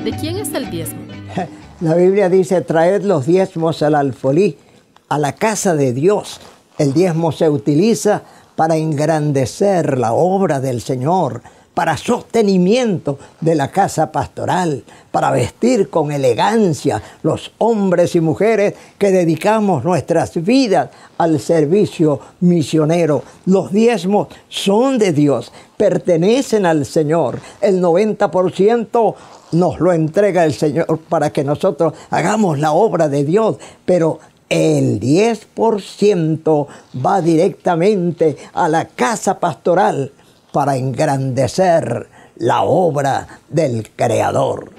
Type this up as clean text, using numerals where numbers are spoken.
¿De quién es el diezmo? La Biblia dice, traed los diezmos al alfolí, a la casa de Dios. El diezmo se utiliza para engrandecer la obra del Señor, para sostenimiento de la casa pastoral, para vestir con elegancia los hombres y mujeres que dedicamos nuestras vidas al servicio misionero. Los diezmos son de Dios, pertenecen al Señor. El 90% nos lo entrega el Señor para que nosotros hagamos la obra de Dios, pero el 10% va directamente a la casa pastoral para engrandecer la obra del Creador.